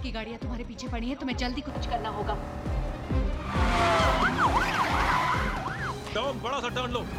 की गाड़ियां तुम्हारे पीछे पड़ी हैं, तुम्हें जल्दी कुछ करना होगा। टॉम, बड़ा सा टर्न लो।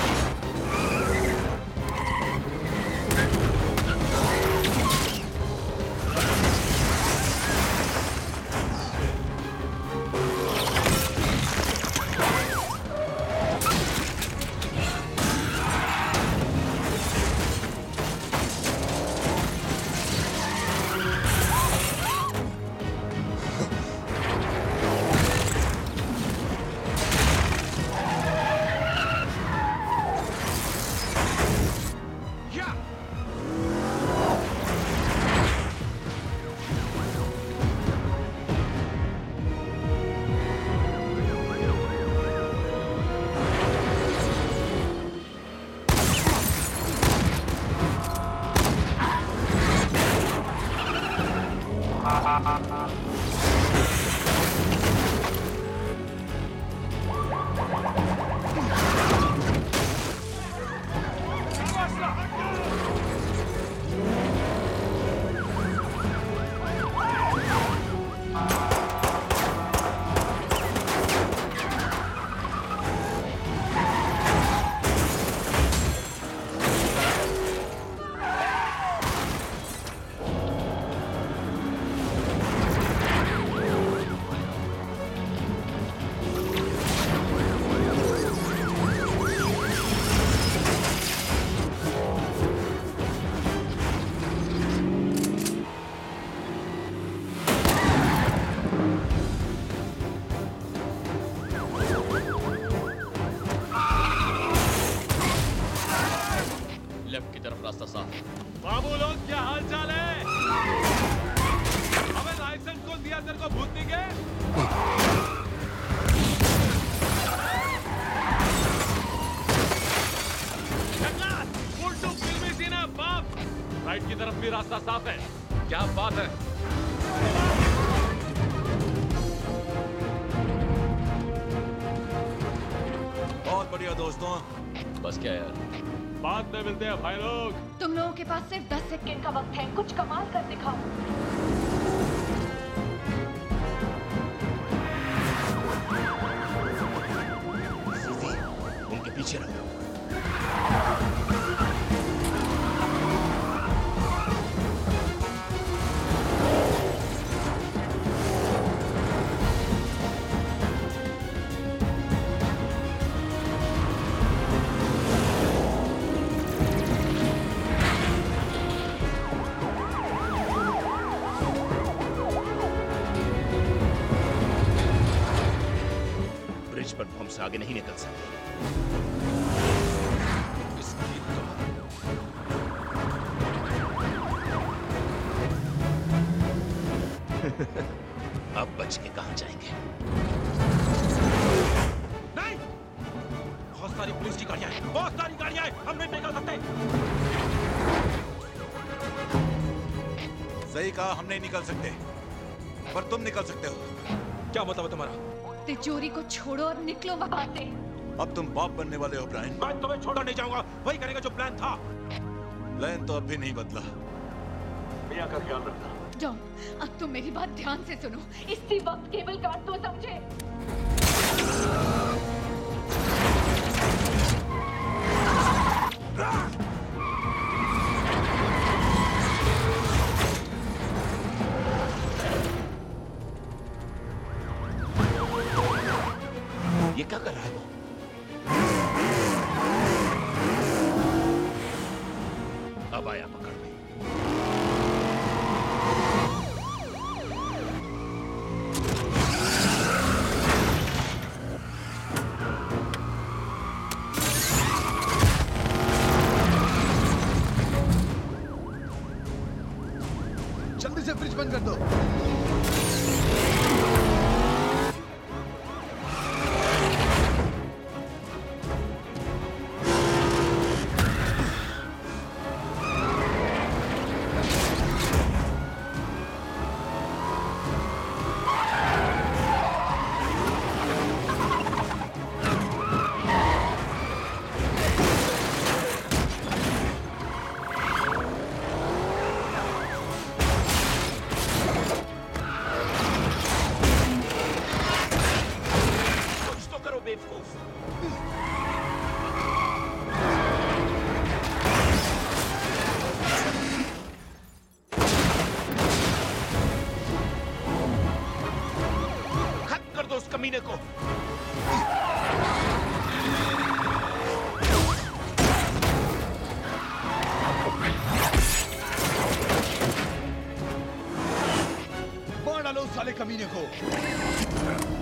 रास्ता साफ है। क्या बात है। बहुत बढ़िया दोस्तों। बस क्या यार, बाद में मिलते हैं भाई लोग। तुम लोगों के पास सिर्फ 10 सेकंड का वक्त है, कुछ कमाल कर दिखाओ। उनके पीछे रहो। आगे नहीं निकल सकते। अब बच के कहां जाएंगे? नहीं, बहुत सारी पुलिस की गाड़ियां हैं, बहुत सारी गाड़ियां हैं, हम नहीं निकल सकते। सही कहा, हम नहीं निकल सकते, पर तुम निकल सकते हो। क्या मतलब है तुम्हारा? तिजोरी को छोड़ो और निकलो वहां से। अब तुम बाप बनने वाले हो ब्रायन। मैं तुम्हें छोड़ा नहीं जाऊंगा, वही करेगा जो प्लान था। प्लान तो अब भी नहीं बदला। मिया का ख्याल रखना। डॉम, अब तुम मेरी बात ध्यान से सुनो। इसी वक्त केबल काट दो, समझे? ये क्या कर रहा है वो? अब आया पकड़ में। जल्दी से फ्रिज बंद कर दो। कमीने को। मार डालो साले कमीने को।